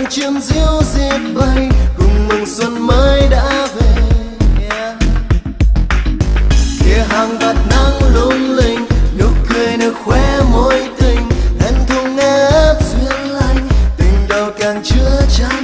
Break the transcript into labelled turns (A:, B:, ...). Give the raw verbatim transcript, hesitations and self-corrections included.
A: chim diêu diết bay cùng mừng xuân mới đã về. Yeah. Kia hàng bạc nắng lung linh, nụ cười nở khóe môi tình, thân thùng ép duyên lành, tình đầu càng chứa chan.